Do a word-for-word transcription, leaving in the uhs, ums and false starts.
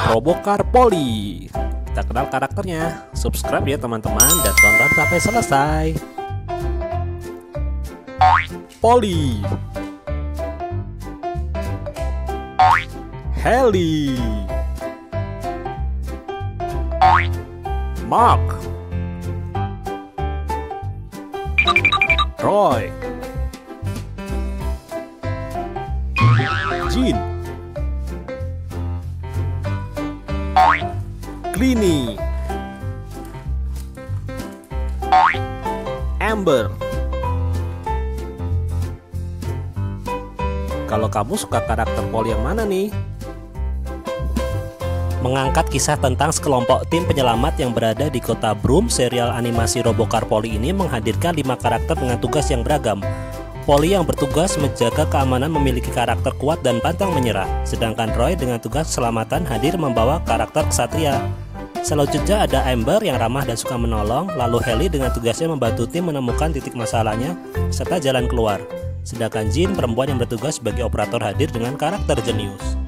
Robocar Polly. Kita kenal karakternya. Subscribe ya teman-teman dan tonton sampai selesai. Polly, Haley, Mark, Roy, Jean, Cleanie, Amber. Kalau kamu suka karakter Polly yang mana nih? Mengangkat kisah tentang sekelompok tim penyelamat yang berada di kota Broom, serial animasi Robocar Polly ini menghadirkan lima karakter dengan tugas yang beragam. Polly yang bertugas menjaga keamanan memiliki karakter kuat dan pantang menyerah, sedangkan Roy dengan tugas keselamatan hadir membawa karakter kesatria. Selanjutnya ada Amber yang ramah dan suka menolong, lalu Haley dengan tugasnya membantu tim menemukan titik masalahnya serta jalan keluar. Sedangkan Jean perempuan yang bertugas sebagai operator hadir dengan karakter jenius.